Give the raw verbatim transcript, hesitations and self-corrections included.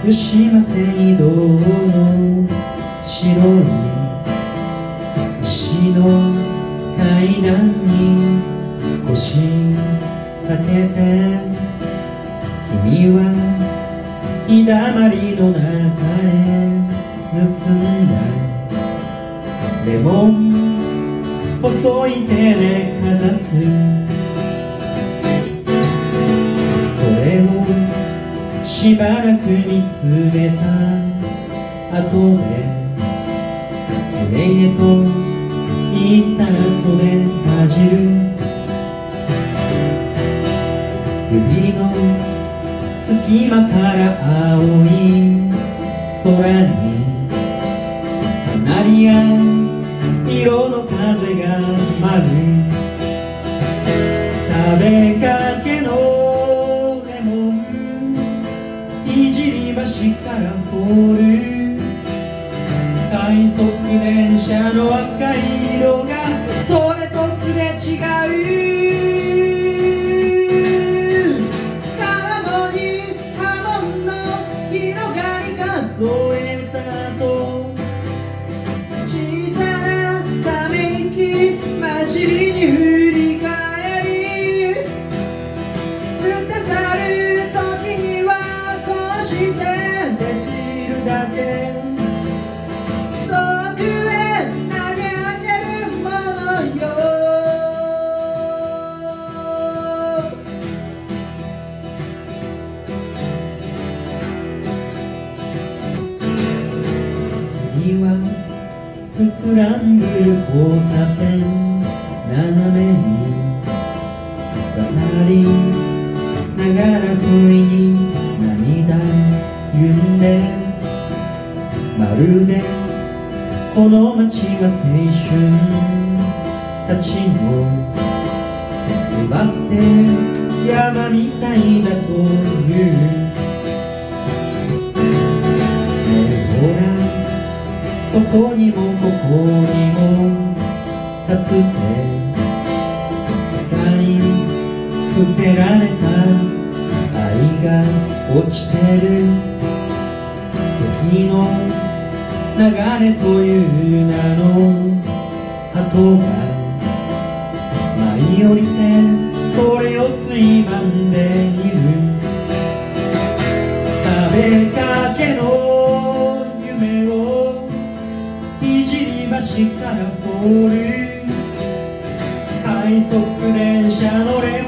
吉間聖堂の白い石の階段に腰掛けて君は日だまりの中へ盗んだレモン細い手でかざすそれをしばらく見つめた後できれいねと言った後で恥じる指の隙間から青い空にカナリア色の風が舞う食べかけのレモン聖橋から掘る快速電車の赤い色がそれとすれ違う川面に波紋の広がり数えたと小さなため息混じりに振り返り捨て去る時にはこうしてできるだけ遠くへ投げ上げるものよ君はスクランブル交差点斜めに渡りながら不意に涙ゆんでまるでこの街は青春たちのバス停山みたいだというねえほらそこにもここにもかつて使い捨てられた愛が落ちてる時の流れという名の鳩が舞い降りてそれをついばんでいる食べかけの夢を聖橋から掘る快速電車のレ